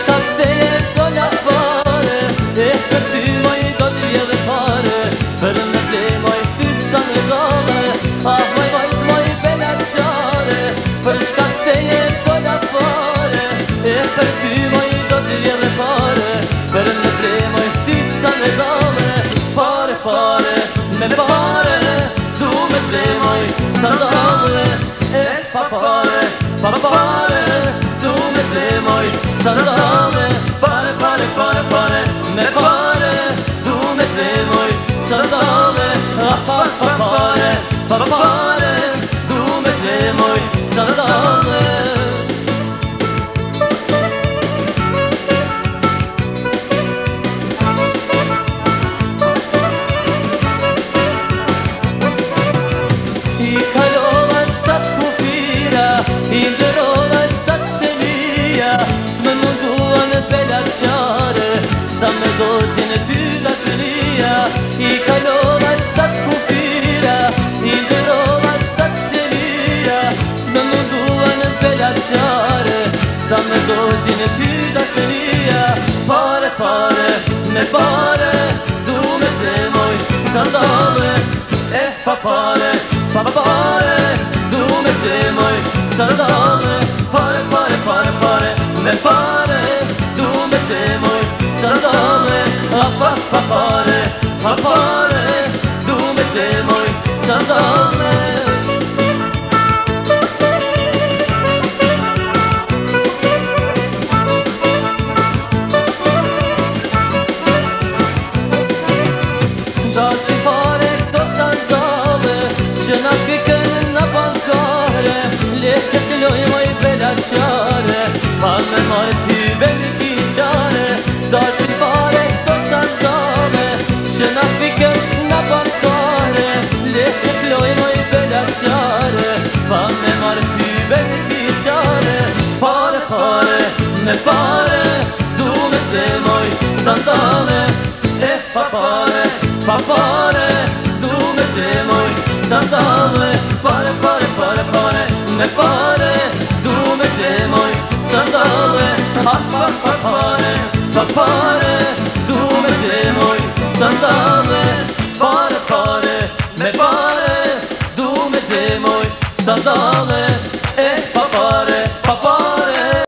shka këteje do la fare, për ty moj do t'je dhe pare, për me te moj ty sa në gale, ah moj vajz moj bela qare, për shka këteje do la fare, për ty moj do t'je dhe pare, për me te moj ty sa në gale, pare pare, me pare, du me te moj sa gale, pa pare, du me te moj sa gale, pare, me pare, du me te moj sa gale, pare, du me te moj sa gale. I kalova shtat kufira, i ndërova shtat qelia, s'me mundua në bela qare, sa me doqin e ty dashuria. I kalova shtat kufira, i ndërova shtat qelia, s'me mundua në bela qare, sa me doqin e ty dashuria. Pare, me pare, du me te moj sandale, pa pare, du me te moj sandale, pare, me pare, du me te moj sandale, pare, du me te moj sandale. Da që pare këto sandale, që na pikën na bankare, lehtë të loj moj bela qare, pa me marë ty beli ki qare. Da që pare këto sandale, që na pikën na bankare, lehtë të loj moj bela qare, pa me marë ty beli ki qare. Pare, me pare, du me te moj sandale, pa pare, du me te moj sandale, pare, me pare, du me te moj sandale,